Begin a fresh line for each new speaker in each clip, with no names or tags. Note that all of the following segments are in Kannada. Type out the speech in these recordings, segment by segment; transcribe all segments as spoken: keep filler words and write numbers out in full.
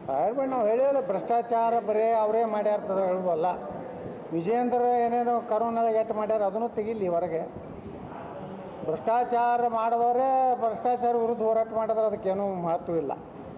ಹೇಳ್ಬೇಡಿ, ನಾವು ಹೇಳಿಲ್ಲ ಭ್ರಷ್ಟಾಚಾರ ಬರೀ ಅವರೇ ಮಾಡ್ಯಾರ್ತದ ಹೇಳ್ಬಲ್ಲ. ವಿಜೇಂದ್ರ ಏನೇನೋ ಕರೋನಾದಾಗ ಎಟ್ಟು ಮಾಡ್ಯಾರ ಅದನ್ನು ತೆಗಿಲಿ ಹೊರಗೆ. ಭ್ರಷ್ಟಾಚಾರ ಮಾಡಿದವರೇ ಭ್ರಷ್ಟಾಚಾರ ವಿರುದ್ಧ ಹೋರಾಟ ಮಾಡಿದ್ರೆ ಅದಕ್ಕೇನೂ ಮಹತ್ವ ಇಲ್ಲ.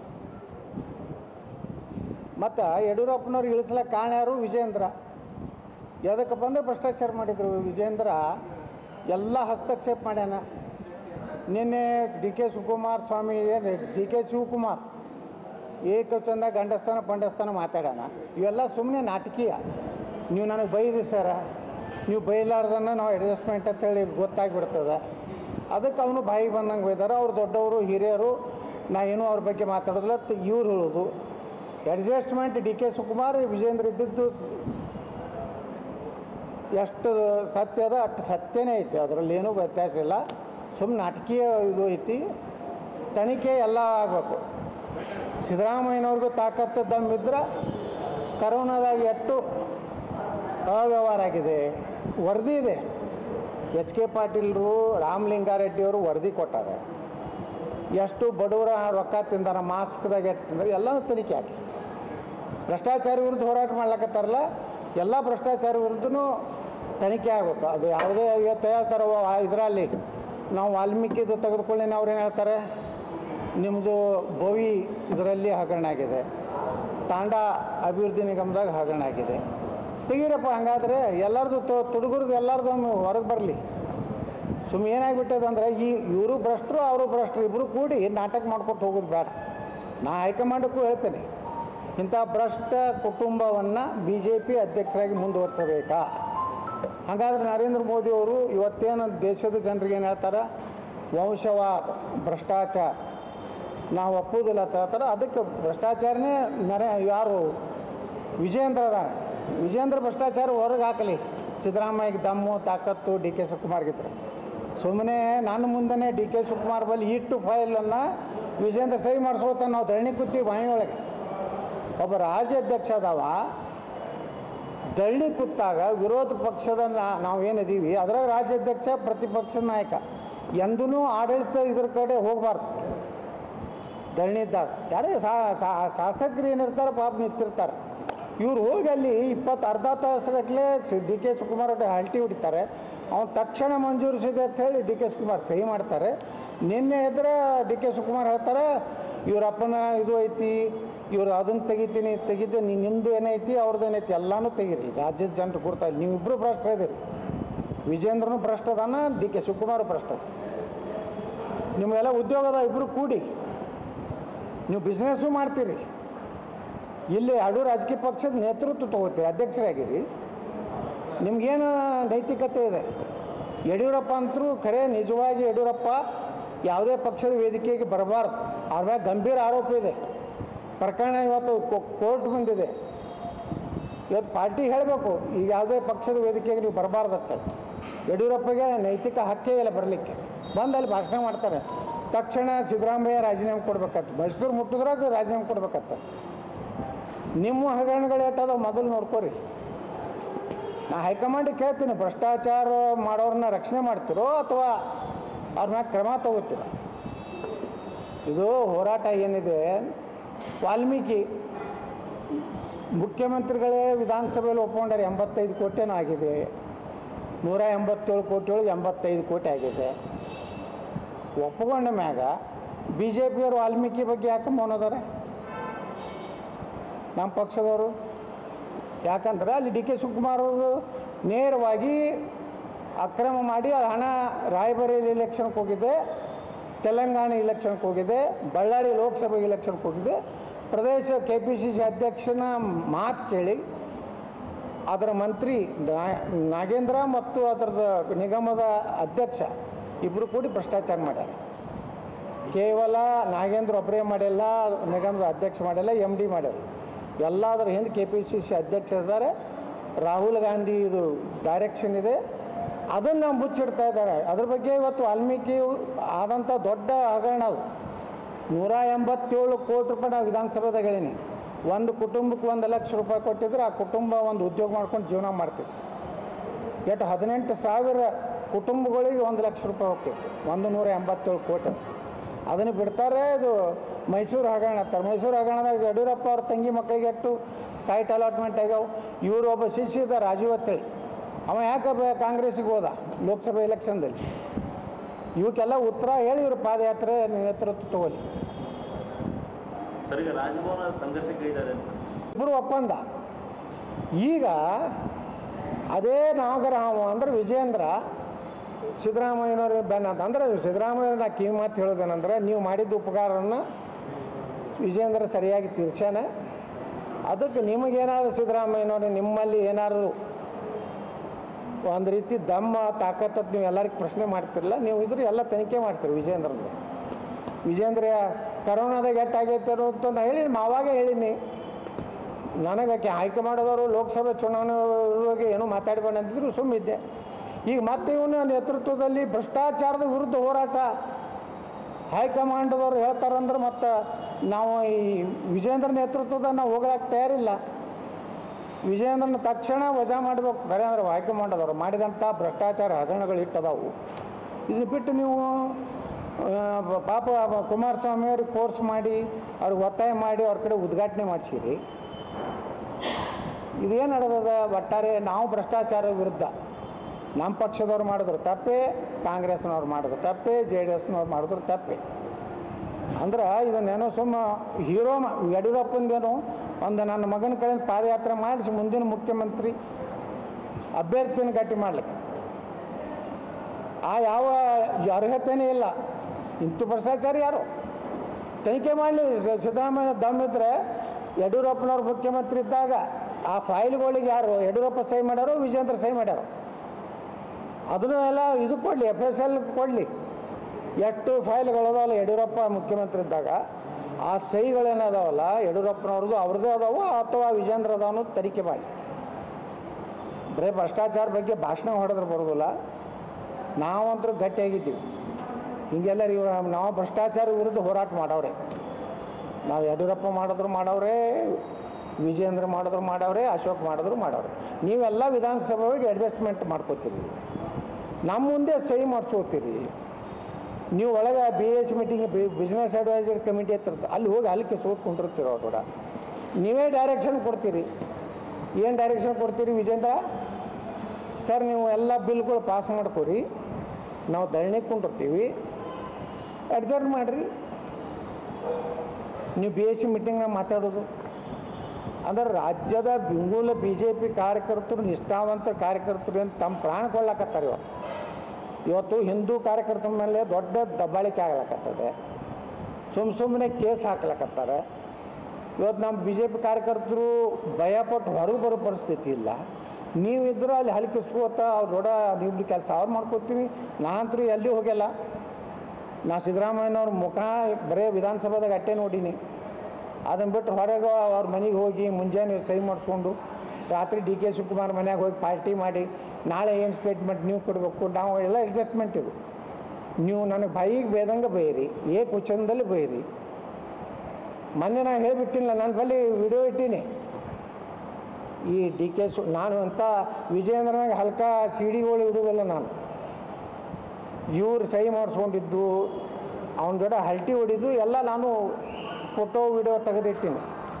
ಮತ್ತು ಯಡಿಯೂರಪ್ಪನವ್ರಿಗೆ ಇಳಿಸ್ಲಕ್ಕೆ ಕಾರಣ ಯಾರು? ವಿಜೇಂದ್ರ. ಯಾವುದಕ್ಕೆ ಬಂದರೆ ಭ್ರಷ್ಟಾಚಾರ ಮಾಡಿದರು. ವಿಜೇಂದ್ರ ಎಲ್ಲ ಹಸ್ತಕ್ಷೇಪ ಮಾಡ್ಯಾನ. ನಿನ್ನೆ ಡಿ ಕೆ ಶಿವಕುಮಾರ್ ಸ್ವಾಮಿ ಏನು ಡಿ ಕೆ ಶಿವಕುಮಾರ್ ಏಕವಚನ ಗಂಡಸ್ಥಾನ ಪಂಡಸ್ಥಾನ ಮಾತಾಡೋಣ. ಇವೆಲ್ಲ ಸುಮ್ಮನೆ ನಾಟಕೀಯ. ನೀವು ನನಗೆ ಬೈರಿ ಸರ, ನೀವು ಬೈಲಾರ್ದನ್ನು ನಾವು ಅಡ್ಜಸ್ಟ್ಮೆಂಟ್ ಅಂತೇಳಿ ಗೊತ್ತಾಗ್ಬಿಡ್ತದೆ. ಅದಕ್ಕೆ ಅವನು ಬಾಯಿಗೆ ಬಂದಂಗೆ ಬೈದಾರೆ. ಅವ್ರು ದೊಡ್ಡವರು ಹಿರಿಯರು, ನಾ ಏನೂ ಅವ್ರ ಬಗ್ಗೆ ಮಾತಾಡೋದಿಲ್ಲ ಇವ್ರು ಹೇಳೋದು. Adjustment D K Shivakumar Vijendra ಇದ್ದಿದ್ದು ಎಷ್ಟು ಸತ್ಯ ಅದ ಅಷ್ಟು ಸತ್ಯನೇ ಐತಿ, ಅದರಲ್ಲಿ ಏನೂ ವ್ಯತ್ಯಾಸ ಇಲ್ಲ. ಸುಮ್ಮನೆ ನಾಟಕೀಯ ಇದು ಐತಿ. ತನಿಖೆ ಎಲ್ಲ ಆಗಬೇಕು. ಸಿದ್ದರಾಮಯ್ಯನವ್ರಿಗೂ ತಾಕತ್ತು ದಮ್ಮಿದ್ರೆ ಕರೋನಾದಾಗ ಎಷ್ಟು ಅವ್ಯವಹಾರ ಆಗಿದೆ ವರದಿ ಇದೆ. ಎಚ್ ಕೆ ಪಾಟೀಲ್ರು ರಾಮಲಿಂಗಾರೆಡ್ಡಿಯವರು ವರದಿ ಕೊಟ್ಟಾರೆ. ಎಷ್ಟು ಬಡವರ ರೊಕ್ಕ ತಿಂದಾರ, ಮಾಸ್ಕ್ದಾಗ ಎಷ್ಟು ತಿಂದಾರೆ ಎಲ್ಲನೂ ತನಿಖೆ ಆಗಿ. ಭ್ರಷ್ಟಾಚಾರ ವಿರುದ್ಧ ಹೋರಾಟ ಮಾಡ್ಲಕತ್ತಾರಲ್ಲ, ಎಲ್ಲ ಭ್ರಷ್ಟಾಚಾರ ವಿರುದ್ಧನೂ ತನಿಖೆ ಆಗಬೇಕು. ಅದು ಯಾವುದೇ ಇವತ್ತು ಹೇಳ್ತಾರೆ ಇದರಲ್ಲಿ ನಾವು ವಾಲ್ಮೀಕಿದು ತೆಗೆದುಕೊಳ್ಳಿ, ಅವ್ರೇನು ಹೇಳ್ತಾರೆ, ನಿಮ್ಮದು ಬೋವಿ ಇದರಲ್ಲಿ ಹಗರಣ ಆಗಿದೆ, ತಾಂಡಾ ಅಭಿವೃದ್ಧಿ ನಿಗಮದಾಗ ಹಗರಣ ಆಗಿದೆ. ತೆಗೀರಪ್ಪ. ಹಂಗಾದರೆ ಎಲ್ಲರದು ತೊ ತುಡುಗುರದು ಎಲ್ಲರದು ಒಮ್ಮೆ ಹೊರಗೆ ಬರಲಿ. ಸುಮ್ಮನೆ ಏನಾಗಿಬಿಟ್ಟದೆ ಅಂದರೆ ಈ ಇವರು ಭ್ರಷ್ಟರು ಅವರು ಭ್ರಷ್ಟರು ಇಬ್ಬರು ಕೂಡಿ ನಾಟಕ ಮಾಡ್ಕೊಟ್ಟು ಹೋಗೋದು ಬೇಡ. ನಾ ಹೈಕಮಾಂಡಕ್ಕೂ ಹೇಳ್ತೇನೆ, ಇಂಥ ಭ್ರಷ್ಟ ಕುಟುಂಬವನ್ನು ಬಿ ಜೆ ಪಿ ಅಧ್ಯಕ್ಷರಾಗಿ ಮುಂದುವರಿಸಬೇಕಾ? ಹಾಗಾದರೆ ನರೇಂದ್ರ ಮೋದಿಯವರು ಇವತ್ತೇನು ದೇಶದ ಜನರಿಗೆ ಏನು ಹೇಳ್ತಾರೆ, ವಂಶವಾದ ಭ್ರಷ್ಟಾಚಾರ ನಾವು ಒಪ್ಪುವುದಿಲ್ಲ ಅಂತ ಹೇಳ್ತಾರೆ. ಅದಕ್ಕೆ ಭ್ರಷ್ಟಾಚಾರನೇ ನರೇ ಯಾರು ವಿಜೇಂದ್ರ ಅದಾನೆ. ವಿಜೇಂದ್ರ ಭ್ರಷ್ಟಾಚಾರ ಹೊರಗೆ ಹಾಕಲಿ. ಸಿದ್ದರಾಮಯ್ಯಗೆ ದಮ್ಮು ತಾಕತ್ತು ಡಿ ಕೆ ಶಿವಕುಮಾರ್ಗಿದ್ರೆ ಸುಮ್ಮನೆ ನನ್ನ ಮುಂದೆ ಡಿ ಕೆ ಶಿವಕುಮಾರ್ ಬಲ್ಲಿ ಇಟ್ಟು ಫೈಲನ್ನು ವಿಜೇಂದ್ರ ಸಹಿ ಮಾಡಿಸ್ಕೋತಾನೆ. ನಾವು ಧರಣಿ ಕೂತೀವಿ ಬಾಯಿ ಒಳಗೆ. ಒಬ್ಬ ರಾಜ್ಯಾಧ್ಯಕ್ಷ ಅದಾವ, ಧರಣಿ ಕೂತಾಗ ವಿರೋಧ ಪಕ್ಷದ ನಾವು ಏನಿದ್ದೀವಿ ಅದರ ರಾಜ್ಯಾಧ್ಯಕ್ಷ ಪ್ರತಿಪಕ್ಷದ ನಾಯಕ ಎಂದೂ ಆಡಳಿತ ಇದ್ರ ಕಡೆ ಹೋಗಬಾರ್ದು. ಧರಣಿ ಇದ್ದಾಗ ಯಾರೇ ಶಾಸಕರು ಏನಿರ್ತಾರೆ ಪಾಪ ನಿಂತಿರ್ತಾರೆ, ಇವ್ರು ಹೋಗಿ ಅಲ್ಲಿ ಇಪ್ಪತ್ತು ಅರ್ಧ ತಾಸುಗಟ್ಟಲೆ ಡಿ ಕೆ ಶಿವಕುಮಾರ್ ಹಲ್ಟಿ ಹೊಡಿತಾರೆ. ಅವ್ನು ತಕ್ಷಣ ಮಂಜೂರಿಸಿದೆ ಅಂತ ಹೇಳಿ ಡಿ ಕೆ ಶಿವಕುಮಾರ್ ಸಹಿ ಮಾಡ್ತಾರೆ. ನಿನ್ನೆ ಎದ್ರೆ ಡಿ ಕೆ ಶಿವಕುಮಾರ್ ಹೇಳ್ತಾರೆ ಇವರಪ್ಪನ ಇದು ಐತಿ, ಇವರು ಅದನ್ನು ತೆಗಿತೀನಿ ತೆಗಿದ್ದೆ, ನೀನು ನಿಂದು ಏನೈತಿ ಅವ್ರದ್ದು ಏನೈತಿ ಎಲ್ಲನೂ ತೆಗೀರಿ. ರಾಜ್ಯದ ಜನರು ಕೊಡ್ತಾ ಇಲ್ಲ. ನೀವಿಬ್ಬರು ಭ್ರಷ್ಟ ಇದ್ದೀರಿ. ವಿಜೇಂದ್ರನೂ ಭ್ರಷ್ಟ ಅದಾನ, ಡಿ ಕೆ ಶಿವಕುಮಾರ್ ಭ್ರಷ್ಟ. ನಿಮಗೆಲ್ಲ ಉದ್ಯೋಗದ ಇಬ್ಬರು ಕೂಡಿ ನೀವು ಬಿಸ್ನೆಸ್ಸು ಮಾಡ್ತೀರಿ. ಇಲ್ಲಿ ಎರಡು ರಾಜಕೀಯ ಪಕ್ಷದ ನೇತೃತ್ವ ತೊಗೋತೀರಿ, ಅಧ್ಯಕ್ಷರಾಗಿರಿ. ನಿಮಗೇನು ನೈತಿಕತೆ ಇದೆ? ಯಡಿಯೂರಪ್ಪ ಅಂತರೂ ಖರೆ ನಿಜವಾಗಿ ಯಡಿಯೂರಪ್ಪ ಯಾವುದೇ ಪಕ್ಷದ ವೇದಿಕೆಗೆ ಬರಬಾರ್ದು. ಅವ್ರ ಮೇಲೆ ಗಂಭೀರ ಆರೋಪ ಇದೆ. ಪ್ರಕರಣ ಇವತ್ತು ಕೋರ್ಟ್ ಬಂದಿದೆ. ಇವತ್ತು ಪಾರ್ಟಿ ಹೇಳಬೇಕು ಈಗ ಯಾವುದೇ ಪಕ್ಷದ ವೇದಿಕೆಗೆ ನೀವು ಬರಬಾರ್ದತ್ತ. ಯಡಿಯೂರಪ್ಪಗೆ ನೈತಿಕ ಹಕ್ಕೇ ಇಲ್ಲ ಬರಲಿಕ್ಕೆ. ಬಂದು ಅಲ್ಲಿ ಭಾಷಣ ಮಾಡ್ತಾರೆ. ತಕ್ಷಣ ಸಿದ್ದರಾಮಯ್ಯ ರಾಜೀನಾಮೆ ಕೊಡ್ಬೇಕತ್ತ, ಮೈಸೂರು ಮುಟ್ಟಿದ್ರಾಗ ರಾಜೀನಾಮೆ ಕೊಡ್ಬೇಕತ್ತ. ನಿಮ್ಮ ಹಗರಣಗಳು ಏಟದ ಮೊದಲು ನೋಡ್ಕೋರಿ. ನಾ ಹೈಕಮಾಂಡಿಗೆ ಕೇಳ್ತೀನಿ, ಭ್ರಷ್ಟಾಚಾರ ಮಾಡೋರನ್ನ ರಕ್ಷಣೆ ಮಾಡ್ತಿರೋ ಅಥವಾ ಅವ್ರ ಮ್ಯಾಗ ಕ್ರಮ ತಗೋತೀರೋ? ಇದು ಹೋರಾಟ ಏನಿದೆ, ವಾಲ್ಮೀಕಿ ಮುಖ್ಯಮಂತ್ರಿಗಳೇ ವಿಧಾನಸಭೆಯಲ್ಲಿ ಒಪ್ಕೊಂಡಾರೆ. ಎಂಬತ್ತೈದು ಕೋಟಿನೂ ಆಗಿದೆ. ನೂರ ಎಂಬತ್ತೇಳು ಕೋಟಿ ಒಳಗೆ ಎಂಬತ್ತೈದು ಕೋಟಿ ಆಗಿದೆ. ಒಪ್ಕೊಂಡ ಮ್ಯಾಗ ಬಿ ಜೆ ಪಿಯವರು ವಾಲ್ಮೀಕಿ ಬಗ್ಗೆ ಯಾಕೆ ಮೌನದಾರೆ? ನಮ್ಮ ಪಕ್ಷದವರು ಯಾಕಂದ್ರೆ ಅಲ್ಲಿ ಡಿ ಕೆ ಶಿವಕುಮಾರ್ ಅವರು ನೇರವಾಗಿ ಅಕ್ರಮ ಮಾಡಿ ಆ ಹಣ ರಾಯಬರೇಲಿ ಇಲೆಕ್ಷನ್ಗೆ ಹೋಗಿದೆ, ತೆಲಂಗಾಣ ಇಲೆಕ್ಷನ್ಗೆ ಹೋಗಿದೆ, ಬಳ್ಳಾರಿ ಲೋಕಸಭೆ ಇಲೆಕ್ಷನ್ಗೆ ಹೋಗಿದೆ. ಪ್ರದೇಶ ಕೆ ಪಿ ಸಿ ಸಿ ಅಧ್ಯಕ್ಷನ ಮಾತು ಕೇಳಿ ಅದರ ಮಂತ್ರಿ ನಾಗೇಂದ್ರ ಮತ್ತು ಅದರದ ನಿಗಮದ ಅಧ್ಯಕ್ಷ ಇಬ್ಬರು ಕೂಡಿ ಭ್ರಷ್ಟಾಚಾರ ಮಾಡ್ಯಾರ. ಕೇವಲ ನಾಗೇಂದ್ರ ಒಬ್ಬರೇ ಮಾಡಿಲ್ಲ, ನಿಗಮದ ಅಧ್ಯಕ್ಷ ಮಾಡಿಲ್ಲ, ಎಮ್ ಡಿ ಮಾಡ್ಯಾರ. ಎಲ್ಲದರ ಹಿಂದೆ ಕೆ ಪಿ ಸಿ ಸಿ ಅಧ್ಯಕ್ಷ ಇದ್ದಾರೆ. ರಾಹುಲ್ ಗಾಂಧಿ ಇದು ಡೈರೆಕ್ಷನ್ ಇದೆ, ಅದನ್ನು ಮುಚ್ಚಿಡ್ತಾ ಇದ್ದಾರೆ. ಅದ್ರ ಬಗ್ಗೆ ಇವತ್ತು ವಾಲ್ಮೀಕಿ ಆದಂಥ ದೊಡ್ಡ ಹಗರಣ ಅದು. ನೂರ ಎಂಬತ್ತೇಳು ಕೋಟಿ ರೂಪಾಯಿ ನಾವು ವಿಧಾನಸಭೆದಾಗ ಹೇಳೀನಿ. ಒಂದು ಕುಟುಂಬಕ್ಕೆ ಒಂದು ಲಕ್ಷ ರೂಪಾಯಿ ಕೊಟ್ಟಿದ್ರೆ ಆ ಕುಟುಂಬ ಒಂದು ಉದ್ಯೋಗ ಮಾಡ್ಕೊಂಡು ಜೀವನ ಮಾಡ್ತೀವಿ. ಎಷ್ಟು ಹದಿನೆಂಟು ಸಾವಿರ ಕುಟುಂಬಗಳಿಗೆ ಒಂದು ಲಕ್ಷ ರೂಪಾಯಿ ಹೋಗ್ತೀವಿ. ಒಂದು ನೂರ ಎಂಬತ್ತೇಳು ಕೋಟಿ ಅದನ್ನು ಬಿಡ್ತಾರೆ. ಇದು ಮೈಸೂರು ಹಗರಣ ಅಂತಾರೆ. ಮೈಸೂರು ಹಗರಣದಾಗ ಯಡಿಯೂರಪ್ಪ ಅವ್ರ ತಂಗಿ ಮಕ್ಕಳಿಗೆ ಎಷ್ಟು ಸೈಟ್ ಅಲಾಟ್ಮೆಂಟ್ ಆಗ್ಯಾವ. ಇವರು ಒಬ್ಬ ಶಿಷ್ಯ ಇದ್ದ ರಾಜೀವ್ ಅಂತೇಳಿ, ಅವ ಯಾಕೆ ಕಾಂಗ್ರೆಸ್ಸಿಗೆ ಹೋದ ಲೋಕಸಭೆ ಎಲೆಕ್ಷನ್ದಲ್ಲಿ. ಇವಕ್ಕೆಲ್ಲ ಉತ್ತರ ಹೇಳಿ ಇವರು ಪಾದಯಾತ್ರೆ ನೇತೃತ್ವ ತಗೊಳ್ಳಿ. ಇಬ್ಬರು ಒಪ್ಪಂದ. ಈಗ ಅದೇ ನಾಗರಾಮ ಅಂದ್ರೆ ವಿಜೇಂದ್ರ ಸಿದ್ದರಾಮಯ್ಯನವ್ರಿಗೆ ಬೆನ್ನ ಅಂತ ಅಂದ್ರೆ ಸಿದ್ದರಾಮಯ್ಯ ನಾ ಕಿವಿ ಮಾತು ಹೇಳೋದೇನಂದ್ರೆ, ನೀವು ಮಾಡಿದ ಉಪಕಾರವನ್ನು ವಿಜೇಂದ್ರ ಸರಿಯಾಗಿ ತೀರ್ಸ್ಯಾನ. ಅದಕ್ಕೆ ನಿಮಗೇನಾದ್ರು ಸಿದ್ದರಾಮಯ್ಯನವ್ರು ನಿಮ್ಮಲ್ಲಿ ಏನಾದ್ರು ಒಂದು ರೀತಿ ದಮ್ಮ ತಾಕತ್ತದ್ದು ನೀವು ಎಲ್ಲರಿಗೆ ಪ್ರಶ್ನೆ ಮಾಡ್ತಿರಲ್ಲ, ನೀವು ಇದ್ರೆ ಎಲ್ಲ ತನಿಖೆ ಮಾಡಿಸ್ರಿ ವಿಜೇಂದ್ರದ್ದು. ವಿಜೇಂದ್ರ ಕರೋನಾದಾಗ ಎಟ್ಟಾಗೈತೆ ಅನ್ನೋದು ನಾ ಹೇಳೀನಿ, ಮಾವಾಗೆ ಹೇಳೀನಿ. ನನಗೆ ಆಯ್ಕೆ ಮಾಡೋದವರು ಲೋಕಸಭೆ ಚುನಾವಣೆ ಏನೂ ಮಾತಾಡ್ಬೇಡ ಅಂತಿದ್ರು, ಸುಮ್ಮಿದ್ದೆ. ಈಗ ಮತ್ತೆ ಇವನ ನೇತೃತ್ವದಲ್ಲಿ ಭ್ರಷ್ಟಾಚಾರದ ವಿರುದ್ಧ ಹೋರಾಟ ಹೈಕಮಾಂಡದವ್ರು ಹೇಳ್ತಾರಂದ್ರೆ ಮತ್ತು ನಾವು ಈ ವಿಜೇಂದ್ರ ನೇತೃತ್ವದ ನಾವು ಹೋಗಕ್ಕೆ ತಯಾರಿಲ್ಲ. ವಿಜೇಂದ್ರನ ತಕ್ಷಣ ವಜಾ ಮಾಡಬೇಕು. ಬರೀ ಅಂದ್ರೆ ಹೈಕಮಾಂಡದವ್ರು ಮಾಡಿದಂಥ ಭ್ರಷ್ಟಾಚಾರ ಹಗರಣಗಳು ಇಟ್ಟದಾವು. ಇದನ್ನು ಬಿಟ್ಟು ನೀವು ಪಾಪ ಕುಮಾರಸ್ವಾಮಿ ಅವ್ರಿಗೆ ಫೋರ್ಸ್ ಮಾಡಿ ಅವ್ರಿಗೆ ಒತ್ತಾಯ ಮಾಡಿ ಅವ್ರ ಕಡೆ ಉದ್ಘಾಟನೆ ಮಾಡಿಸಿರಿ. ಇದೇನು ನಡೆದದ? ಒಟ್ಟಾರೆ ನಾವು ಭ್ರಷ್ಟಾಚಾರ ವಿರುದ್ಧ ನಮ್ಮ ಪಕ್ಷದವ್ರು ಮಾಡಿದ್ರು ತಪ್ಪೇ, ಕಾಂಗ್ರೆಸ್ನವ್ರು ಮಾಡಿದ್ರು ತಪ್ಪೇ, ಜೆ ಡಿ ಎಸ್ನವ್ರು ಮಾಡಿದ್ರು ತಪ್ಪೇ. ಅಂದ್ರೆ ಇದನ್ನೇನೋ ಸುಮ್ಮ ಹೀರೋ ಯಡಿಯೂರಪ್ಪಂದೇನೋ ಒಂದು ನನ್ನ ಮಗನ ಕಡೆಯಿಂದ ಪಾದಯಾತ್ರೆ ಮಾಡಿಸಿ ಮುಂದಿನ ಮುಖ್ಯಮಂತ್ರಿ ಅಭ್ಯರ್ಥಿನ ಗಟ್ಟಿ ಮಾಡಲಿಕ್ಕೆ ಆ ಯಾವ ಅರ್ಹತೆಯೇ ಇಲ್ಲ. ಇಂಥ ಭ್ರಷ್ಟಾಚಾರ ಯಾರು ತನಿಖೆ ಮಾಡಲಿ. ಸಿದ್ದರಾಮಯ್ಯ ದಮ್ಮಿದ್ರೆ ಯಡಿಯೂರಪ್ಪನವ್ರು ಮುಖ್ಯಮಂತ್ರಿ ಇದ್ದಾಗ ಆ ಫೈಲ್ಗಳಿಗೆ ಯಾರು ಯಡಿಯೂರಪ್ಪ ಸಹಿ ಮಾಡ್ಯಾರೋ, ವಿಜೇಂದ್ರ ಸಹಿ ಮಾಡ್ಯಾರೋ, ಅದನ್ನು ಎಲ್ಲ ಇದು ಕೊಡಲಿ, ಎಫ್ ಎಸ್ ಎಲ್ ಕೊಡಲಿ. ಎಷ್ಟು ಫೈಲ್ಗಳದಾವಲ್ಲ ಯಡಿಯೂರಪ್ಪ ಮುಖ್ಯಮಂತ್ರಿ ಇದ್ದಾಗ ಆ ಸಹಿಗಳೇನದಾವಲ್ಲ ಯಡಿಯೂರಪ್ಪನವ್ರದ್ದು ಅವ್ರದ್ದೇ ಅದಾವ ಅಥವಾ ವಿಜೇಂದ್ರ ಅದಾವ ಅನ್ನೋದು ತನಿಖೆ ಮಾಡಿ. ಬರೀ ಭ್ರಷ್ಟಾಚಾರ ಬಗ್ಗೆ ಭಾಷಣ ಹೊಡೆದ್ರೆ ಬರೋದಿಲ್ಲ. ನಾವಂತರೂ ಗಟ್ಟಿಯಾಗಿದ್ದೀವಿ. ಹಿಂಗೆಲ್ಲರೂ ಇವ ನಾವು ಭ್ರಷ್ಟಾಚಾರ ವಿರುದ್ಧ ಹೋರಾಟ ಮಾಡವ್ರೆ. ನಾವು ಯಡಿಯೂರಪ್ಪ ಮಾಡಿದ್ರು ಮಾಡವ್ರೆ, ವಿಜೇಂದ್ರ ಮಾಡಿದ್ರು ಮಾಡವ್ರೆ, ಅಶೋಕ್ ಮಾಡಿದ್ರು ಮಾಡವ್ರೆ. ನೀವೆಲ್ಲ ವಿಧಾನಸಭೆಗೆ ಅಡ್ಜಸ್ಟ್ಮೆಂಟ್ ಮಾಡ್ಕೋತೀರಿ, ನಮ್ಮ ಮುಂದೆ ಸಹಿ ಮಾಡಿಸ್ಕೋತೀರಿ. ನೀವು ಒಳಗೆ B S meeting business advisory committee ಹತ್ತಿರುತ್ತೆ, ಅಲ್ಲಿ ಹೋಗಿ ಅಲ್ಲಿಗೆ ಸೋತ್ಕೊಂಡಿರ್ತೀರೋ ಕೂಡ ನೀವೇ ಡೈರೆಕ್ಷನ್ ಕೊಡ್ತೀರಿ. ಏನು ಡೈರೆಕ್ಷನ್ ಕೊಡ್ತೀರಿ ವಿಜೇಂದ್ರ ಸರ್? ನೀವು ಎಲ್ಲ ಬಿಲ್ಗಳು ಪಾಸ್ ಮಾಡ್ಕೊರಿ, ನಾವು ಧರಣಿ ಕೊಂಡಿರ್ತೀವಿ, ಅಡ್ಜಸ್ಟ್ ಮಾಡಿರಿ. ನೀವು ಬಿ ಎಸ್ ಸಿ ಮೀಟಿಂಗ್ನಾಗ ಮಾತಾಡೋದು ಅಂದ್ರೆ ರಾಜ್ಯದ ಬೆಂಗೂಲ ಬಿ ಜೆ ಪಿ ಕಾರ್ಯಕರ್ತರು, ನಿಷ್ಠಾವಂತ ಕಾರ್ಯಕರ್ತರು ಏನು ತಮ್ಮ ಪ್ರಾಣ ಕೊಳ್ಳಾಕತ್ತಾರೆ. ಇವತ್ತು ಇವತ್ತು ಹಿಂದೂ ಕಾರ್ಯಕರ್ತರ ಮೇಲೆ ದೊಡ್ಡ ದಬ್ಬಾಳಿಕೆ ಆಗ್ಲಕತ್ತದೆ. ಸುಮ್ಮ ಸುಮ್ಮನೆ ಕೇಸ್ ಹಾಕ್ಲಕತ್ತಾರೆ. ಇವತ್ತು ನಮ್ಮ ಬಿ ಜೆ ಪಿ ಕಾರ್ಯಕರ್ತರು ಭಯಪಟ್ಟು ಹೊರಗೆ ಬರೋ ಪರಿಸ್ಥಿತಿ ಇಲ್ಲ. ನೀವಿದ್ರೆ ಅಲ್ಲಿ ಹಲಿಕಿಸ್ಕೋತ ಅವ್ರು ದೊಡ್ಡ ನೀವು ಕೆಲಸ ಅವ್ರು ಮಾಡ್ಕೋತೀವಿ. ನಾನಂತರೂ ಎಲ್ಲಿ ಹೋಗ್ಯಲ್ಲ. ನಾ ಸಿದ್ದರಾಮಯ್ಯನವ್ರ ಮುಖ ಬರೀ ವಿಧಾನಸಭಾದಾಗ ಅಟ್ಟೆ ನೋಡೀನಿ. ಅದನ್ನು ಬಿಟ್ಟು ಹೊರಗೆ ಅವ್ರ ಮನೆಗೆ ಹೋಗಿ ಮುಂಜಾನೆ ಸಹಿ ಮಾಡಿಸ್ಕೊಂಡು ರಾತ್ರಿ ಡಿ ಕೆ ಶಿವಕುಮಾರ್ ಮನೆಯಾಗ ಹೋಗಿ ಪಾರ್ಟಿ ಮಾಡಿ ನಾಳೆ ಏನು ಸ್ಟೇಟ್ಮೆಂಟ್ ನೀವು ಕೊಡಬೇಕು, ನಾವು ಎಲ್ಲ ಅಡ್ಜಸ್ಟ್ಮೆಂಟ್ ಇದು. ನೀವು ನನಗೆ ಬಾಯಿಗೆ ಬೇದಂಗೆ ಬೈರಿ, ಏಕ ವಚನದಲ್ಲಿ ಬೈರಿ. ಮೊನ್ನೆ ನಾನು ಹೇಳಿಬಿಟ್ಟಿಲ್ಲ, ನನ್ನ ಬಳಿ ವಿಡಿಯೋ ಇಟ್ಟೀನಿ. ಈ ಡಿ ಕೆ ಶು ನಾನು ಅಂತ ವಿಜಯೇಂದ್ರನಾಗ ಹಲ್ಕ ಸಿ ಡಿಗಳು ಇಡುವಲ್ಲ ನಾನು. ಇವ್ರು ಸಹಿ ಮಾಡಿಸ್ಕೊಂಡಿದ್ದು, ಅವನ ಜೊತೆ ಹಲ್ಟಿ ಹೊಡಿದ್ದು ಎಲ್ಲ ನಾನು ಫೋಟೋ ವಿಡಿಯೋ ತೆಗೆದಿಟ್ಟಿನಿ.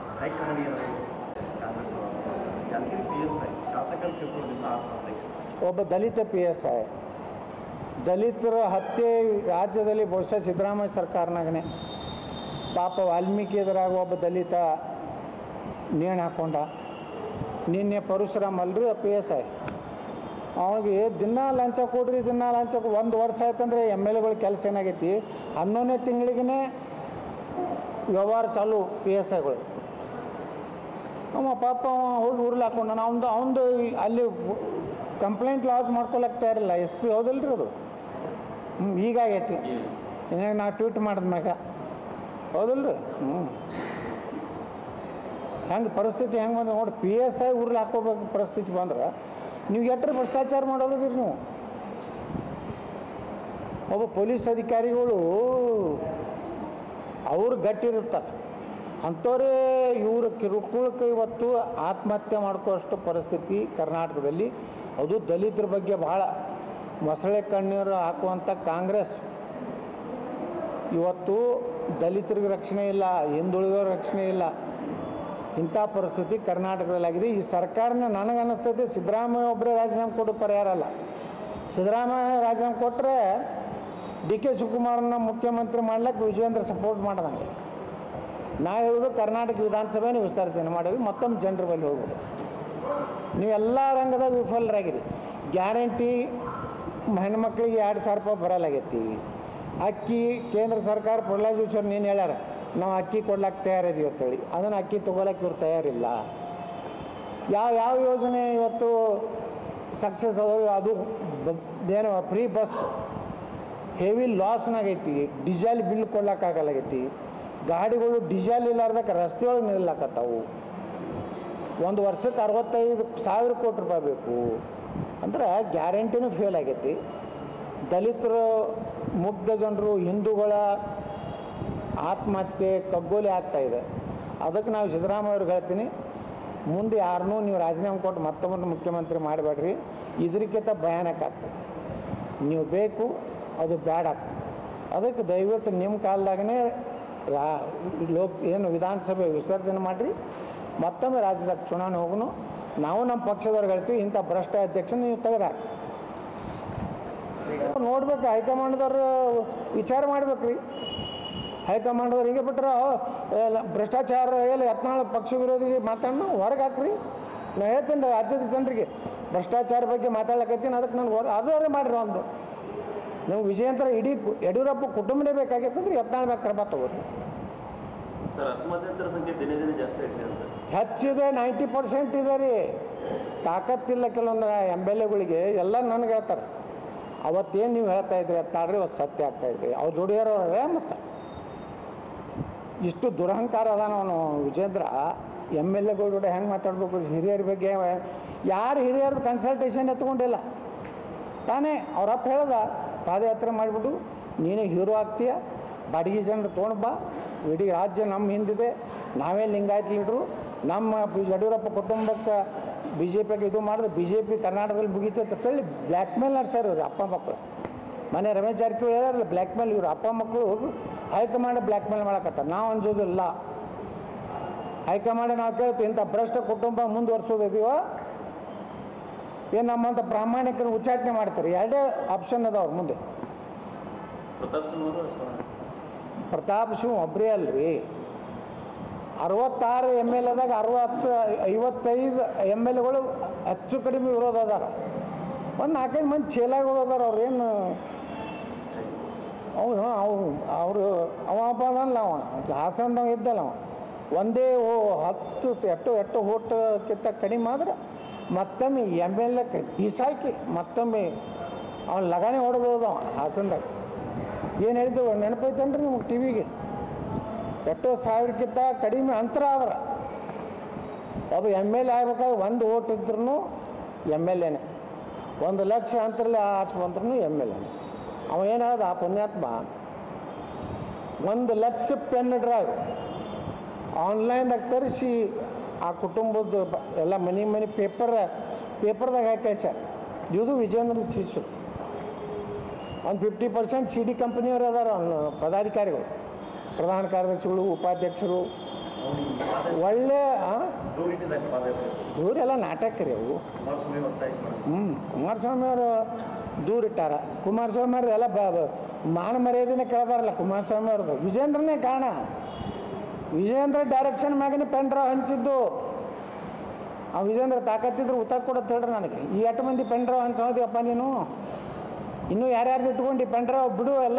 ಒಬ್ಬ ದಲಿತ ಪಿ ಎಸ್ ಐ, ದಲಿತರ ಹತ್ಯೆ ರಾಜ್ಯದಲ್ಲಿ ಬಹುಶಃ ಸಿದ್ದರಾಮಯ್ಯ ಸರ್ಕಾರನಾಗನೇ. ಪಾಪ ವಾಲ್ಮೀಕಿ ಎದುರಾಗ ಒಬ್ಬ ದಲಿತ ನೇಣು ಹಾಕ್ಕೊಂಡ. ನಿನ್ನೆ ಪರಶುರಾಮ್ ಅಲ್ರಿ ಪಿ ಎಸ್ ಐ, ಅವನಿಗೆ ದಿನ ಲಂಚ ಕೊಡ್ರಿ, ದಿನ ಲಂಚ ಒಂದು ವರ್ಷ ಆಯ್ತಂದ್ರೆ ಎಮ್ ಎಲ್ ಎಗಳು ಕೆಲಸ ಏನಾಗೈತಿ, ಹನ್ನೊಂದನೇ ತಿಂಗಳಿಗೇ ವ್ಯವಹಾರ ಚಾಲು ಪಿ ಎಸ್ ಐಗಳು. ಅವ ಪಾಪ ಹೋಗಿ ಉರ್ಲು ಹಾಕೊಂಡ. ಅವನದು ಅವನದು ಅಲ್ಲಿ ಕಂಪ್ಲೇಂಟ್ ಲಾಸ್ ಮಾಡ್ಕೊಳಕ್ಕೆ ತಯಾರಿಲ್ಲ ಎಸ್ ಪಿ. ಹೌದಲ್ರಿ ಅದು? ಹ್ಞೂ ಈಗಾಗೈತಿ. ಇನ್ನಾಗ ನಾವು ಟ್ವೀಟ್ ಮಾಡಿದ್ಮ್ಯಾಗ ಹೌದಲ್ರಿ? ಹ್ಞೂ ಹೆಂಗೆ ಪರಿಸ್ಥಿತಿ ಹೆಂಗೆ ಬಂದ್ರೆ ನೋಡಿ. ಪಿ ಎಸ್ ಐ ಉರ್ಲು ಹಾಕೋಬೇಕು ಪರಿಸ್ಥಿತಿ ಬಂದ್ರೆ ನೀವು ಎಟ್ಟರೆ ಭ್ರಷ್ಟಾಚಾರ ಮಾಡೋದಿರಿ ನೀವು. ಒಬ್ಬ ಪೊಲೀಸ್ ಅಧಿಕಾರಿಗಳು ಅವ್ರು ಗಟ್ಟಿರುತ್ತಾರೆ, ಅಂಥವರೇ ಇವರು ಕಿರುಕುಳಕ್ಕೆ ಇವತ್ತು ಆತ್ಮಹತ್ಯೆ ಮಾಡ್ಕೊಳ್ಳೋಷ್ಟು ಪರಿಸ್ಥಿತಿ ಕರ್ನಾಟಕದಲ್ಲಿ. ಅದು ದಲಿತರ ಬಗ್ಗೆ ಭಾಳ ಮೊಸಳೆ ಕಣ್ಣೀರು ಹಾಕುವಂಥ ಕಾಂಗ್ರೆಸ್ ಇವತ್ತು ದಲಿತರಿಗೆ ರಕ್ಷಣೆ ಇಲ್ಲ, ಹಿಂದುಳಿದವ್ರ ರಕ್ಷಣೆ ಇಲ್ಲ. ಇಂಥ ಪರಿಸ್ಥಿತಿ ಕರ್ನಾಟಕದಲ್ಲಾಗಿದೆ. ಈ ಸರ್ಕಾರನ ನನಗೆ ಅನ್ನಿಸ್ತೈತೆ ಸಿದ್ದರಾಮಯ್ಯ ಒಬ್ಬರೇ ರಾಜೀನಾಮೆ ಕೊಡೋ ಪರಿಹಾರ ಅಲ್ಲ. ಸಿದ್ದರಾಮಯ್ಯ ರಾಜೀನಾಮೆ ಕೊಟ್ಟರೆ ಡಿ ಕೆ ಶಿವಕುಮಾರನ್ನ ಮುಖ್ಯಮಂತ್ರಿ ಮಾಡ್ಲಿಕ್ಕೆ ವಿಜಯೇಂದ್ರ ಸಪೋರ್ಟ್ ಮಾಡ್ದಂಗೆ. ನಾ ಹೇಳೋದು ಕರ್ನಾಟಕ ವಿಧಾನಸಭೆನ ವಿಸರ್ಜನೆ ಮಾಡೀವಿ, ಮತ್ತೊಮ್ಮೆ ಜನರ ಬಳಿ ಹೋಗ್ಬೋದು. ನೀವೆಲ್ಲ ರಂಗದ ವಿಫಲರಾಗಿರಿ. ಗ್ಯಾರಂಟಿ ಹೆಣ್ಮಕ್ಳಿಗೆ ಎರಡು ಸಾವಿರ ರೂಪಾಯಿ ಬರಲಾಗೈತಿ. ಅಕ್ಕಿ ಕೇಂದ್ರ ಸರ್ಕಾರ ಪ್ರಹ್ಲಾದ್ ಜೋಶಿ ಅವ್ರು ನೀನು ಹೇಳ್ಯಾರ ನಾವು ಅಕ್ಕಿ ಕೊಡ್ಲಿಕ್ಕೆ ತಯಾರಿದ್ದೀವಿ ಅಂತೇಳಿ, ಅದನ್ನು ಅಕ್ಕಿ ತೊಗೊಳಕ್ಕೆ ಇವ್ರು ತಯಾರಿಲ್ಲ. ಯಾವ ಯಾವ ಯೋಜನೆ ಇವತ್ತು ಸಕ್ಸಸ್ ಆದವು? ಅದು ಏನು ಫ್ರೀ ಬಸ್ ಹೆವಿ ಲಾಸ್ನಾಗೈತಿ. ಡೀಸೆಲ್ ಬಿಲ್ ಕೊಡ್ಲಿಕ್ಕಾಗಲಾಗೈತಿ. ಗಾಡಿಗಳು ಡೀಸೆಲ್ ಇಲ್ಲಾರ್ದಕ್ಕೆ ರಸ್ತೆ ಒಳಗೆ ನಿಲ್ಲಕತ್ತಾವು. ಒಂದು ವರ್ಷಕ್ಕೆ ಅರವತ್ತೈದು ಸಾವಿರ ಕೋಟಿ ರೂಪಾಯಿ ಬೇಕು ಅಂದ್ರೆ ಗ್ಯಾರಂಟಿನೂ ಫೇಲ್ ಆಗೈತಿ. ದಲಿತರು, ಮುಗ್ಧ ಜನರು, ಹಿಂದೂಗಳ ಆತ್ಮಹತ್ಯೆ ಕಗ್ಗೋಲೆ ಆಗ್ತಾಯಿದೆ. ಅದಕ್ಕೆ ನಾವು ಸಿದ್ದರಾಮಯ್ಯ ಅವ್ರಿಗೆ ಹೇಳ್ತೀನಿ, ಮುಂದೆ ಯಾರನ್ನೂ ನೀವು ರಾಜೀನಾಮೆ ಕೊಟ್ಟು ಮತ್ತೊಬ್ಬರನ್ನ ಮುಖ್ಯಮಂತ್ರಿ ಮಾಡಬೇಡ್ರಿ. ಇದಕ್ಕಿಂತ ಭಯಾನಕ ಆಗ್ತದೆ. ನೀವು ಬೇಕು, ಅದು ಬ್ಯಾಡ್ ಆಗ್ತದೆ. ಅದಕ್ಕೆ ದಯವಿಟ್ಟು ನಿಮ್ಮ ಕಾಲದಾಗನೇ ರಾ ಲೋಕ್ ಏನು ವಿಧಾನಸಭೆ ವಿಸರ್ಜನೆ ಮಾಡಿರಿ, ಮತ್ತೊಮ್ಮೆ ರಾಜ್ಯದಾಗ ಚುನಾವಣೆ ಹೋಗೋಣ. ನಾವು ನಮ್ಮ ಪಕ್ಷದವ್ರಿಗೆ ಹೇಳ್ತೀವಿ, ಇಂಥ ಭ್ರಷ್ಟ ಅಧ್ಯಕ್ಷನ ನೀವು ತೆಗೆದಾಕ ನೋಡ್ಬೇಕು. ಹೈಕಮಾಂಡ್ದವ್ರು ವಿಚಾರ ಮಾಡ್ಬೇಕು ರೀ. ಹೈಕಮಾಂಡ್ದವ್ರು ಹೀಗೆ ಬಿಟ್ಟರೆ ಭ್ರಷ್ಟಾಚಾರ ಎಲ್ಲ ಯತ್ನಾಳ ಪಕ್ಷ ವಿರೋಧಿಗೆ ಮಾತಾಡೋಣ ಹೊರಗೆ ಹಾಕ್ರಿ. ನಾನು ಹೇಳ್ತೀನಿ ರೀ ರಾಜ್ಯದ ಜನರಿಗೆ ಭ್ರಷ್ಟಾಚಾರ ಬಗ್ಗೆ ಮಾತಾಡ್ಲಕತ್ತೀನಿ. ಅದಕ್ಕೆ ನನಗೆ ಹೊರ ಅದಾದ್ರೆ ಮಾಡಿರಿ. ಒಂದು ನೀವು ವಿಜಯೇಂದ್ರ ಇಡೀ ಯಡಿಯೂರಪ್ಪ ಕುಟುಂಬನೇ ಬೇಕಾಗಿತ್ತಂದ್ರೆ ಯತ್ನಾಳ ಬೇಕು ಕ್ರಮ ತಗೋರಿ. ಹೆಚ್ಚಿದೆ, ನೈಂಟಿ ಪರ್ಸೆಂಟ್ ಇದೆ ರೀ. ತಾಕತ್ತಿಲ್ಲ ಕೆಲವೊಂದು ಎಮ್ ಎಲ್ ಎಗಳಿಗೆ. ಎಲ್ಲ ನನಗೆ ಹೇಳ್ತಾರೆ ಅವತ್ತೇನು ನೀವು ಹೇಳ್ತಾ ಇದ್ರಿ ಅತ್ತಾಡ್ರಿ ಅವತ್ತು ಸತ್ಯ ಆಗ್ತಾಯಿದ್ರಿ. ಅವ್ರು ಜೋಡಿಯಾರವ್ರೆ. ಮತ್ತು ಇಷ್ಟು ದುರಹಂಕಾರ ಅದಾನ ಅವನು ವಿಜೇಂದ್ರ. ಎಮ್ ಎಲ್ ಎಗಳು ಜೋಡಿ ಹೆಂಗೆ ಮಾತಾಡ್ಬೇಕು? ಹಿರಿಯರ ಬಗ್ಗೆ ಯಾರು ಹಿರಿಯರದ್ದು ಕನ್ಸಲ್ಟೇಷನ್ ಎತ್ಕೊಂಡಿಲ್ಲ ತಾನೇ. ಅವ್ರಪ್ಪ ಹೇಳ್ದ ಪಾದಯಾತ್ರೆ ಮಾಡಿಬಿಟ್ಟು ನೀನೇ ಹೀರೋ ಆಗ್ತೀಯ, ಬಾಡಿಗೆ ಜನರು ತೊಗೊಂಡು ಬಾ, ಇಡೀ ರಾಜ್ಯ ನಮ್ಮ ಹಿಂದಿದೆ, ನಾವೇ ಲಿಂಗಾಯತ್ ಲೀಡ್ರು, ನಮ್ಮ ಯಡಿಯೂರಪ್ಪ ಕುಟುಂಬಕ್ಕೆ ಬಿ ಜೆ ಪಿಗೆ ಇದು ಮಾಡಿದ್ರೆ ಬಿ ಜೆ ಪಿ ಕರ್ನಾಟಕದಲ್ಲಿ ಮುಗಿತೆ ಅಂತ ಹೇಳಿ ಬ್ಲ್ಯಾಕ್ ಮೇಲ್ ನಡೆಸ್ಯಾರ ಇವ್ರು ಅಪ್ಪ ಮಕ್ಕಳು. ಮನೆ ರಮೇಶ್ ಜಾರಕಿಹೊಳಿ ಹೇಳಾರಲ್ಲ ಬ್ಲ್ಯಾಕ್ ಮೇಲ್. ಇವರು ಅಪ್ಪ ಮಕ್ಕಳು ಹೈಕಮಾಂಡ್ ಬ್ಲ್ಯಾಕ್ ಮೇಲ್ ಮಾಡಕತ್ತಾರೆ. ನಾವು ಅನ್ಸೋದಿಲ್ಲ. ಹೈಕಮಾಂಡ್ ನಾವು ಕೇಳ್ತೀವಿ, ಇಂಥ ಭ್ರಷ್ಟ ಕುಟುಂಬ ಮುಂದುವರ್ಸೋದಿದೀವೋ ಏನು ನಮ್ಮಂಥ ಪ್ರಾಮಾಣಿಕರು ಉಚ್ಚಾಟನೆ ಮಾಡ್ತಾರೆ. ಎರಡೇ ಆಪ್ಷನ್ ಅದಾವ್ರ ಮುಂದೆ. ಪ್ರತಾಪ್ ಸಿಂಹ ಒಬ್ಬರೇ ಅಲ್ರಿ, ಅರವತ್ತಾರು ಎಮ್ ಎಲ್ ಎದಾಗ ಅರವತ್ತು ಐವತ್ತೈದು ಎಮ್ ಎಲ್ ಎಗಳು ಹೆಚ್ಚು ಕಡಿಮೆ ವಿರೋಧ ಅದಾರ. ಒಂದು ನಾಲ್ಕೈದು ಮಂದಿ ಚೇಲಾಗಳು ಅದಾರ. ಅವ್ರೇನು ಅವು ಅವು ಅವರು ಅವ ಅಲ್ಲ, ಅವ ಹಾಸನದವ ಇದ್ದಲ್ಲ. ಅವ ಒಂದೇ ಓ ಹತ್ತು ಎಟ್ಟು ಎಟ್ಟು ಓಟ್ಕಿಂತ ಕಡಿಮೆ ಆದ್ರೆ ಮತ್ತೊಮ್ಮೆ ಎಮ್ ಎಲ್ ಎ ಬೀಸಾಕಿ ಮತ್ತೊಮ್ಮೆ ಅವನು ಲಗಾಣಿ ಹೊಡೆದೋದು ಅವ ಹಾಸನದಾಗ. ಏನು ಹೇಳಿದ್ದೆವು ನೆನಪೈತೇನ್ರಿ ನಿಮ್ಗೆ ಟಿ ವಿಗೆ? ಎಷ್ಟೋ ಸಾವಿರಕ್ಕಿಂತ ಕಡಿಮೆ ಅಂತರ ಆದ್ರೆ ಒಬ್ಬ ಎಮ್ ಎಲ್ ಎ ಆಗ್ಬೇಕಾದ್ರೆ ಒಂದು ಓಟ್ ಇದ್ರೂ ಎಮ್ ಎಲ್ ಎನೇ, ಒಂದು ಲಕ್ಷ ಅಂತರಲ್ಲಿ ಆಚೆ ಬಂದ್ರೂ ಎಮ್ ಎಲ್ ಎನೇ. ಅವ ಏನಾದ ಆ ಪುಣ್ಯಾತ್ಮ ಒಂದು ಲಕ್ಷ ಪೆನ್ ಡ್ರೈವ್ ಆನ್ಲೈನ್ದಾಗ ತರಿಸಿ ಆ ಕುಟುಂಬದ ಎಲ್ಲ ಮನೆ ಮನೆ ಪೇಪರ್ ಪೇಪರ್ದಾಗ ಹಾಕಿ ಕಳ್ಸ್ಯಾರ. ಇದು ವಿಜಯೇಂದ್ರ ಚೀಸು. ಒಂದು ಫಿಫ್ಟಿ ಪರ್ಸೆಂಟ್ ಸಿ ಡಿ ಕಂಪ್ನಿಯವರು ಅದಾರ ಅವನು ಪದಾಧಿಕಾರಿಗಳು, ಪ್ರಧಾನ ಕಾರ್ಯದರ್ಶಿಗಳು, ಉಪಾಧ್ಯಕ್ಷರು. ಒಳ್ಳೆ ದೂರ ಎಲ್ಲ ನಾಟಕ ರೀ ಅವು. ಹ್ಞೂ ಕುಮಾರಸ್ವಾಮಿ ಅವರು ದೂರ ಇಟ್ಟಾರ. ಕುಮಾರಸ್ವಾಮಿ ಅವ್ರು ಎಲ್ಲ ಬ ಮಾನ ಮರ್ಯಾದೆನೇ ಕೇಳ್ದಾರಲ್ಲ ಕುಮಾರಸ್ವಾಮಿ ಅವ್ರದ್ದು. ವಿಜೇಂದ್ರನೇ ಕಾರಣ. ವಿಜೇಂದ್ರ ಡೈರೆಕ್ಷನ್ ಮ್ಯಾಗನೇ ಪೆನ್ ಡ್ರೈವ್ ಹಂಚಿದ್ದು. ಆ ವಿಜೇಂದ್ರ ತಾಕತ್ತಿದ್ರು ಉತ್ತರ ಕೊಡೋದು ಹೇಳ್ರಿ ನನಗೆ. ಈ ಎಂಟು ಮಂದಿ ಪೆನ್ ಡ್ರೈವ್ ಹಂಚೋದಿಯಪ್ಪ ನೀನು? ಇನ್ನೂ ಯಾರ್ಯಾರ್ದು ಇಟ್ಕೊಂಡು ಪೆನ್ ಡ್ರೈವ್ ಬಿಡು ಎಲ್ಲ.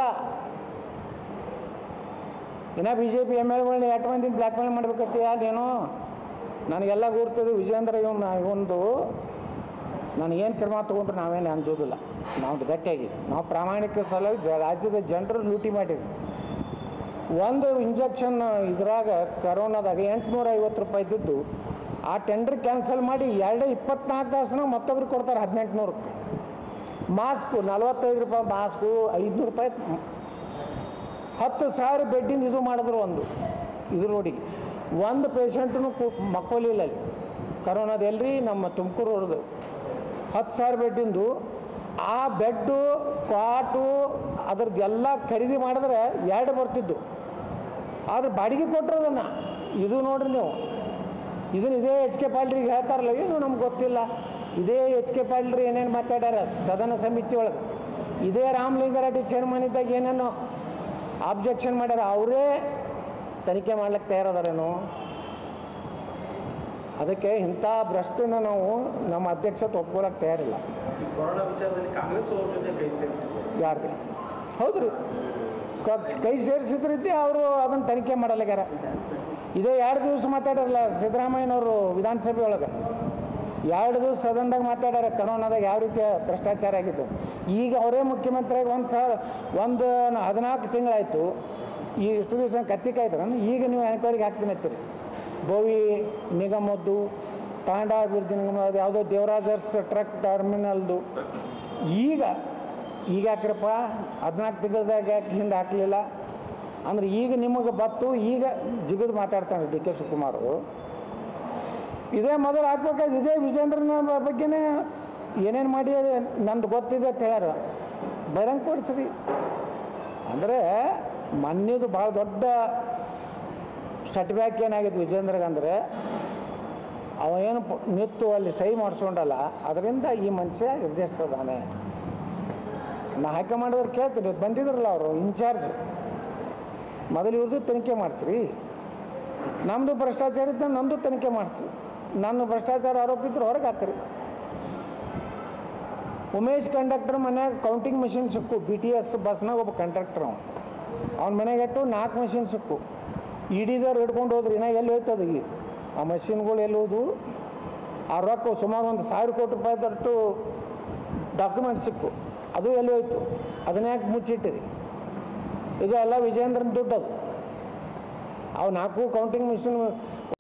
ಇನ್ನು ಬಿ ಜೆ ಪಿ ಎಮ್ ಎಲ್ಗಳನ್ನ ಎಂಟು ಮಂದಿನ ಬ್ಲ್ಯಾಕ್ ಮೇಲ್ ಮಾಡ್ಬೇಕತ್ತೀಯ ನೀನು? ನನಗೆಲ್ಲ ಗುರ್ತದೆ ವಿಜೇಂದ್ರ ಇವನ್ನ ಇವೊಂದು ನನಗೇನು ಕ್ರಮ ತೊಗೊಂಡ್ರೆ ನಾವೇನು ಅನ್ಸೋದಿಲ್ಲ. ನಾವು ಗಟ್ಟಿಯಾಗಿ ನಾವು ಪ್ರಾಮಾಣಿಕ ಸಲುವಾಗಿ ಜ ರಾಜ್ಯದ ಜನರು ಲೂಟಿ ಮಾಡಿದ್ವಿ. ಒಂದು ಇಂಜೆಕ್ಷನ್ ಇದ್ರಾಗ ಕರೋನಾದಾಗ ಎಂಟುನೂರ ಐವತ್ತು ರೂಪಾಯಿ ಇದ್ದಿದ್ದು ಆ ಟೆಂಡರ್ ಕ್ಯಾನ್ಸಲ್ ಮಾಡಿ ಎರಡೇ ಇಪ್ಪತ್ನಾಲ್ಕು ತಾಸನ ಮತ್ತೊಬ್ರಿಗೆ ಕೊಡ್ತಾರೆ ಹದಿನೆಂಟು ನೂರಕ್ಕೆ. ಮಾಸ್ಕು ನಲ್ವತ್ತೈದು ರೂಪಾಯಿ ಮಾಸ್ಕು, ಐದುನೂರು ರೂಪಾಯಿ. ಹತ್ತು ಸಾವಿರ ಬೆಡ್ಡಿಂದ ಇದು ಮಾಡಿದ್ರು. ಒಂದು ಇದು ನೋಡಿ ಒಂದು ಪೇಷಂಟೂ ಕು ಮಕ್ಕೋಲಿಲ್ಲ ಅಲ್ಲಿ ಕರೋನಾದ ಎಲ್ರಿ ನಮ್ಮ ತುಮಕೂರು ಅವ್ರದ್ದು. ಹತ್ತು ಸಾವಿರ ಬೆಡ್ಡಿಂದು ಆ ಬೆಡ್ಡು ಕಾಟು ಅದ್ರದ್ದು ಎಲ್ಲ ಖರೀದಿ ಮಾಡಿದ್ರೆ ಎರಡು ಬರ್ತಿದ್ದು. ಆದ್ರೆ ಬಾಡಿಗೆ ಕೊಟ್ಟರು ಅದನ್ನು. ಇದು ನೋಡ್ರಿ ನೀವು, ಇದನ್ನು ಇದೇ ಎಚ್ ಕೆ ಪಾಟೀಲ್ರಿಗೆ ಹೇಳ್ತಾರಲ್ಲ, ಏನು ನಮ್ಗೆ ಗೊತ್ತಿಲ್ಲ. ಇದೇ ಎಚ್ ಕೆ ಪಾಟೀಲ್ರು ಏನೇನು ಮಾತಾಡ್ಯಾರ ಸದನ ಸಮಿತಿ ಒಳಗೆ, ಇದೇ ರಾಮಲಿಂಗಾರೆಡ್ಡಿ ಚೇರ್ಮನ್ ಇದ್ದಾಗ ಏನೇನು ಆಬ್ಜೆಕ್ಷನ್ ಮಾಡ್ಯಾರ, ಅವರೇ ತನಿಖೆ ಮಾಡ್ಲಿಕ್ಕೆ ತಯಾರದಾರೇನು? ಅದಕ್ಕೆ ಇಂಥ ಭ್ರಷ್ಟನ ನಾವು ನಮ್ಮ ಅಧ್ಯಕ್ಷತೆ ಒಪ್ಕೊಳ್ಳೋಕೆ ತಯಾರಿಲ್ಲ.
ಕೊರೋನಾ ವಿಚಾರದಲ್ಲಿ ಕಾಂಗ್ರೆಸ್ ಅವ್ರ ಜೊತೆ ಕೈ ಸೇರಿಸಿದ್ರು.
ಯಾರು? ಹೌದು ರೀ, ಕೈ ಸೇರಿಸಿದ್ರಿದ್ದೆ ಅವರು ಅದನ್ನು ತನಿಖೆ ಮಾಡಲ್ಲಾಗ್ಯಾರ. ಇದೇ ಎರಡು ದಿವಸ ಮಾತಾಡಲ್ಲ ಸಿದ್ದರಾಮಯ್ಯನವರು ವಿಧಾನಸಭೆ ಒಳಗೆ, ಎರಡು ದಿವಸ ಸದನದಾಗ ಮಾತಾಡ್ಯಾರ ಕರೋನಾದಾಗ ಯಾವ ರೀತಿಯ ಭ್ರಷ್ಟಾಚಾರ ಆಗಿತ್ತು. ಈಗ ಅವರೇ ಮುಖ್ಯಮಂತ್ರಿಯಾಗಿ ಒಂದು ಸಾವಿರ ಒಂದು ಹದಿನಾಲ್ಕು ತಿಂಗಳಾಯಿತು, ಈ ಇಷ್ಟು ದಿವಸ ಕತ್ತಿಕಾಯ್ತು ನಾನು. ಈಗ ನೀವು ಎನ್ಕ್ವೈರಿಗೆ ಹಾಕ್ತೀನಿ ಅಂತೀರಿ. ಬೋವಿ ನಿಗಮದ್ದು, ತಾಂಡ ಅಭಿವೃದ್ಧಿ ನಿಗಮ, ಅದು ಯಾವುದೋ ದೇವರಾಜರ್ಸ್ ಟ್ರಕ್ ಟರ್ಮಿನಲ್ದು. ಈಗ ಈಗ ಯಾಕ್ರಪ್ಪ ಹದಿನಾಲ್ಕು ತಿಂಗಳದಾಗ ಯಾಕೆ ಹಿಂದೆ ಹಾಕಲಿಲ್ಲ ಅಂದ್ರೆ ಈಗ ನಿಮಗೆ ಬತ್ತು, ಈಗ ಜಿಗಿದು ಮಾತಾಡ್ತಾನೆ ಡಿ ಕೆ ಶಿವಕುಮಾರ್. ಇದೇ ಮೊದಲು ಹಾಕ್ಬೇಕಾದ್ರೆ ಇದೇ ವಿಜೇಂದ್ರನ ಬಗ್ಗೆನೇ ಏನೇನು ಮಾಡಿ ನಂದು ಗೊತ್ತಿದೆ ಅಂತ ಹೇಳ್ಯಾರ. ಬರಂಗೆ ಕೊಡಿಸ್ರಿ ಅಂದರೆ ಮೊನ್ನೆದು ಭಾಳ ದೊಡ್ಡ ಸೆಟ್ಬ್ಯಾಕ್ ಏನಾಗಿತ್ತು ವಿಜೇಂದ್ರಗಂದ್ರೆ, ಅವ ಏನು ನಿತ್ತು ಅಲ್ಲಿ ಸಹಿ ಮಾಡಿಸ್ಕೊಂಡಲ್ಲ, ಅದರಿಂದ ಈ ಮನುಷ್ಯ ಎದುರಿಸ್ತದಾನೆ. ನಾ ಹೈಕಮಾಂಡವ್ರು ಕೇಳ್ತೀನಿ, ಬಂದಿದ್ರಲ್ಲ ಅವರು ಇನ್ಚಾರ್ಜ್, ಮೊದಲು ಇವ್ರದ್ದು ತನಿಖೆ ಮಾಡಿಸ್ರಿ. ನಮ್ಮದು ಭ್ರಷ್ಟಾಚಾರ ಇದ್ದ ನಮ್ಮದು ತನಿಖೆ ಮಾಡಿಸ್ರಿ. ನನ್ನ ಭ್ರಷ್ಟಾಚಾರ ಆರೋಪಿದ್ರು ಹೊರಗೆ ಹಾಕ್ರಿ. ಉಮೇಶ್ ಕಂಡಕ್ಟರ್ ಮನ್ಯಾಗ ಕೌಂಟಿಂಗ್ ಮಿಷಿನ್ ಸಿಕ್ಕು, ಬಿ ಟಿ ಎಸ್ ಬಸ್ನಾಗ ಒಬ್ಬ ಕಂಡಕ್ಟರ್ ಅವ್ನು, ಅವ್ನ ಮನೆಗೆ ಇಟ್ಟು ನಾಲ್ಕು ಮಷಿನ್ ಸಿಕ್ಕು. ಇಡಿದವ್ರು ಹಿಡ್ಕೊಂಡು ಹೋದ್ರಿ, ಇನ್ನ ಎಲ್ಲಿ ಹೋಯ್ತದ ಈಗ ಆ ಮಷಿನ್ಗಳು ಎಲ್ಲಿ ಹೋದು? ಆ ರೊಕ್ಕ ಸುಮಾರು ಒಂದು ಸಾವಿರ ಕೋಟಿ ರೂಪಾಯಿ ತಟ್ಟು ಡಾಕ್ಯುಮೆಂಟ್ ಸಿಕ್ಕು, ಅದು ಎಲ್ಲಿ ಹೋಯ್ತು? ಅದನ್ನ ಯಾಕೆ ಮುಚ್ಚಿಟ್ಟಿರಿ? ಇದು ಎಲ್ಲ ವಿಜೇಂದ್ರನ ದುಡ್ಡು. ಅದು ಅವು ನಾಲ್ಕು ಕೌಂಟಿಂಗ್ ಮಿಷಿನ್